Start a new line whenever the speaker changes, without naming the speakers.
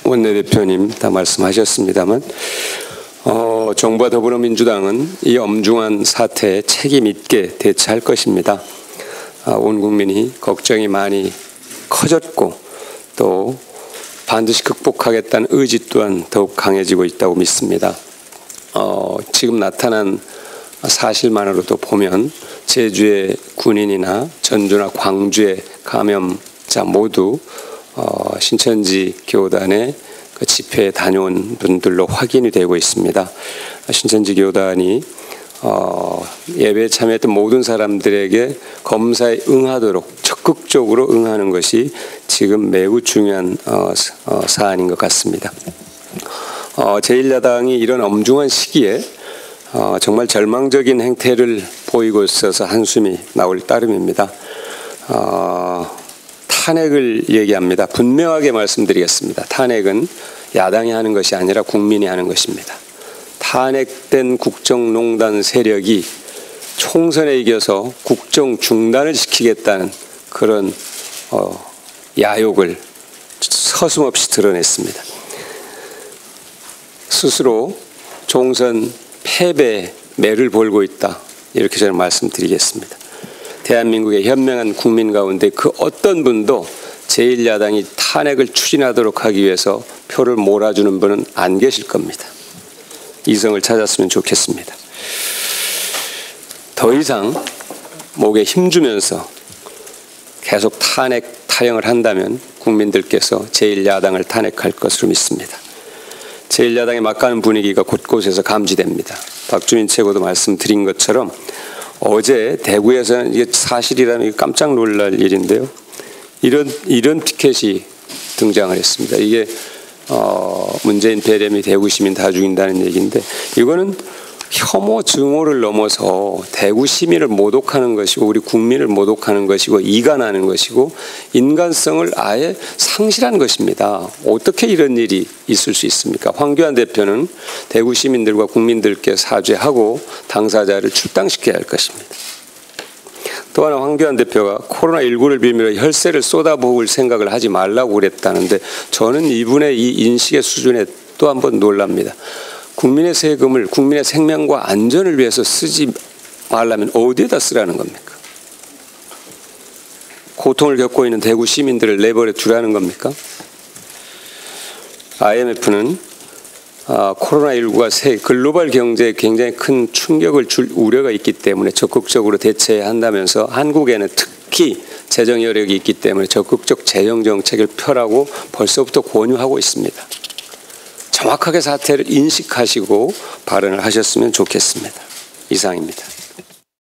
원내대표님 다 말씀하셨습니다만 정부와 더불어민주당은 이 엄중한 사태에 책임 있게 대처할 것입니다. 온 국민이 걱정이 많이 커졌고 또 반드시 극복하겠다는 의지 또한 더욱 강해지고 있다고 믿습니다. 지금 나타난 사실만으로도 보면 제주의 군인이나 전주나 광주의 감염자 모두 신천지 교단의 그 집회에 다녀온 분들로 확인이 되고 있습니다. 신천지 교단이 예배에 참여했던 모든 사람들에게 검사에 응하도록 적극적으로 응하는 것이 지금 매우 중요한 사안인 것 같습니다. 제1야당이 이런 엄중한 시기에 정말 절망적인 행태를 보이고 있어서 한숨이 나올 따름입니다. 탄핵을 얘기합니다. 분명하게 말씀드리겠습니다. 탄핵은 야당이 하는 것이 아니라 국민이 하는 것입니다. 탄핵된 국정농단 세력이 총선에 이겨서 국정 중단을 시키겠다는 그런 야욕을 서슴없이 드러냈습니다. 스스로 총선 패배에 매를 벌고 있다. 이렇게 저는 말씀드리겠습니다. 대한민국의 현명한 국민 가운데 그 어떤 분도 제1야당이 탄핵을 추진하도록 하기 위해서 표를 몰아주는 분은 안 계실 겁니다. 이성을 찾았으면 좋겠습니다. 더 이상 목에 힘주면서 계속 타령을 한다면 국민들께서 제1야당을 탄핵할 것으로 믿습니다. 제1야당의 막가는 분위기가 곳곳에서 감지됩니다. 박주민 최고도 말씀드린 것처럼 어제 대구에서는 이게 사실이라면 깜짝 놀랄 일인데요. 이런 피켓이 등장을 했습니다. 이게 문재인 배렴이 대구 시민 다 죽인다는 얘기인데 이거는 혐오 증오를 넘어서 대구 시민을 모독하는 것이고 우리 국민을 모독하는 것이고 이간하는 것이고 인간성을 아예 상실한 것입니다. 어떻게 이런 일이 있을 수 있습니까? 황교안 대표는 대구 시민들과 국민들께 사죄하고 당사자를 출당시켜야 할 것입니다. 또 하나 황교안 대표가 코로나19를 빌미로 혈세를 쏟아부을 생각을 하지 말라고 그랬다는데 저는 이분의 이 인식의 수준에 또 한 번 놀랍니다. 국민의 세금을 국민의 생명과 안전을 위해서 쓰지 말라면 어디에다 쓰라는 겁니까? 고통을 겪고 있는 대구 시민들을 내버려 두라는 겁니까? IMF는 코로나19가 글로벌 경제에 굉장히 큰 충격을 줄 우려가 있기 때문에 적극적으로 대처해야 한다면서 한국에는 특히 재정 여력이 있기 때문에 적극적 재정 정책을 펴라고 벌써부터 권유하고 있습니다. 정확하게 사태를 인식하시고 발언을 하셨으면 좋겠습니다. 이상입니다.